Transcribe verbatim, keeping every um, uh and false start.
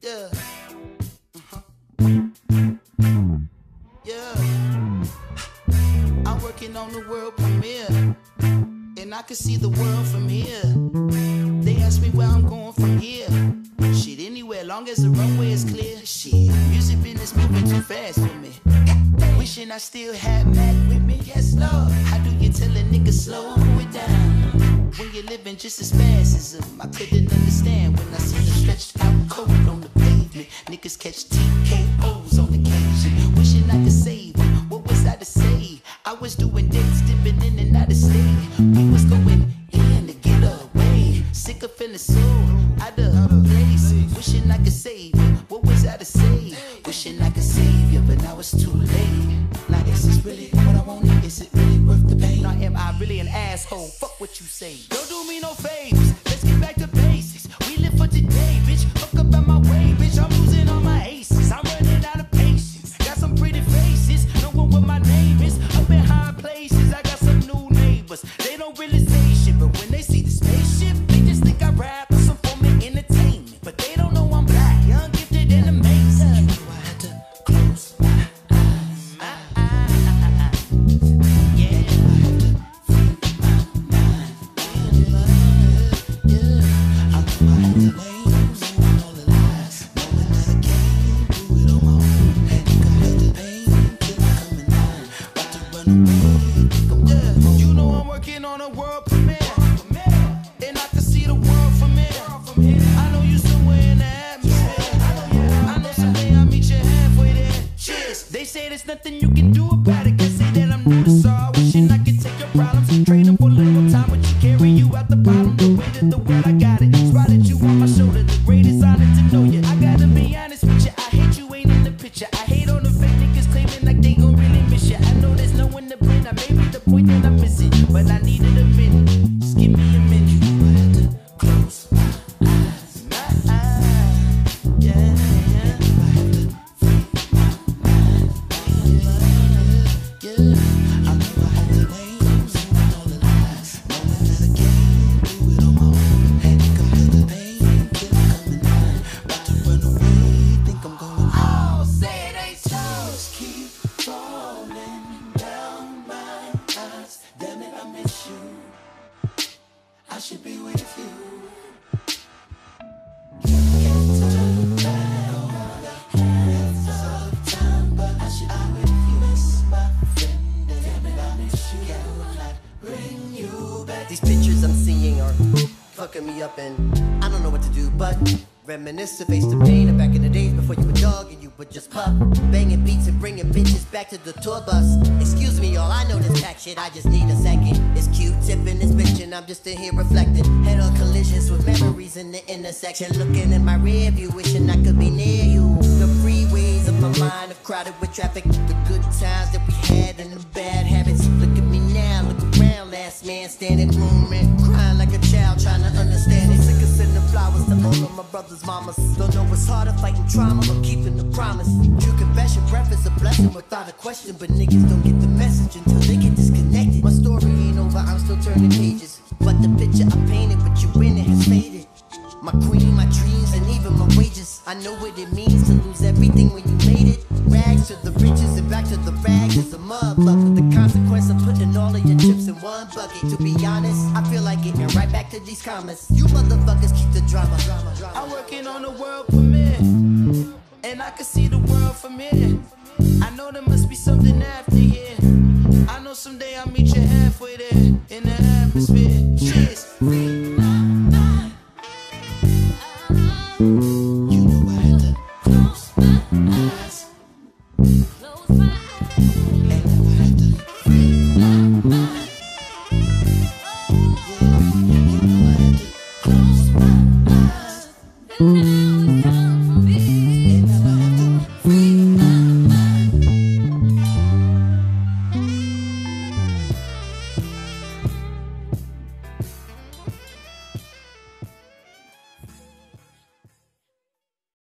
Yeah. Uh-huh. Yeah. I'm working on the world premiere, and I can see the world from here. They ask me where I'm going from here. Shit, anywhere, long as the runway is clear. Shit, music business moving too fast for me. Wishing I still had Mac with me. Yes, Lord. How do you tell a nigga slow it down when you're living just as fast as them? I couldn't understand when I seen a stretched out coat on the pavement. Niggas catch T K Os on occasion. Wishing I could save them. What was I to say? I was doing dates, dipping in and out of state. We was going in to get away. Sick of feeling so out of place. Wishing I could save you. What was I to say? Wishing I could save you, but now it's too late. Now is this really what I wanted? Is it really worth the pain? Now am I really an asshole? Fuck what you say. Don't do me no favors. Let's get back to basics. We live for today, bitch. Fuck up out my way, bitch. I'm losing all my aces. I'm running out of patience. Got some pretty faces. No one what my name is. Up in high places. I got some new neighbors. They don't really say shit, but when they see the spaceship, they just think I rap or some form of entertainment. But they don't know I'm black, young, gifted, and amazing. You know I had to close my eyes. I, I, I, I, yeah. I had to free my mind. Yeah, yeah. I know I had to lay all the lies, knowing that I can't do it on my own. Had to commit the pain till I come in line. About to run away, think I'm yeah. You know I'm working on a world premiere, and I can see the world from here. I know you somewhere in the atmosphere. I know someday I'll meet you halfway there. Cheers. They say there's nothing you can do about it. Can say that I'm new to sorrow. Wishing I could take your problems and trade them for a little time. But you carry you out the bottom. The weight of the world, I got it. Spotted you on my shoulder. The greatest honor to know you. I gotta be honest with you. I hate you ain't in the picture. I hate all the fake niggas claiming like they gon' really miss you. I know there's no one to blame. I may be the point that I'm missing, but I needed a minute. Just give me a minute. I had to close my eyes. My eyes. Yeah, yeah. I had to free my mind. Yeah, yeah. I know I had to lay all the lies, knowing that I can't do it on my own. Had to come to the pain till I come in line. About to run away, think I'm going home. Oh, say it ain't so. Just keep falling down my eyes. Damn it, I miss you. I should be with you. Can't turn back on the hands of time, but I should be with you. Miss my friend, damn it, I miss you. Cannot bring you back. These pictures I'm seeing are fucking me up, and I don't know what to do but reminisce to face the pain of back in the days before you were dog and you would just pup, banging beats and bringing bitches back to the tour bus. Excuse me, y'all, I know this pack shit, I just need a second. It's Q-Tip in this bitch and I'm just in here reflecting. Head on collisions with memories in the intersection, looking in my rear view, wishing I could be near you. The freeways of my mind are crowded with traffic. The good times that we had and the bad habits. Look at me now, look around, last man standing, rooming, crying like a child, trying to understand it. Sick of sending flowers to all of my brothers' mamas. Don't know what's harder, fighting trauma or keeping the promise. True confession, breath is a blessing without a question, but niggas don't get the message until they get disconnected. My story ain't over, I'm still turning pages, but the picture I painted with you in it has faded. My queen, my dreams, and even my wages. I know what it means to lose everything when you made it. Rags to the riches and back to the rags is a motherfucker. The consequence of putting all of your chips in one bucket. To be honest, I feel like getting right back to these comments. You motherfuckers keep the drama. drama, drama. I'm working on a world premiere, and I can see the world from here. I know there must be something after here. I know someday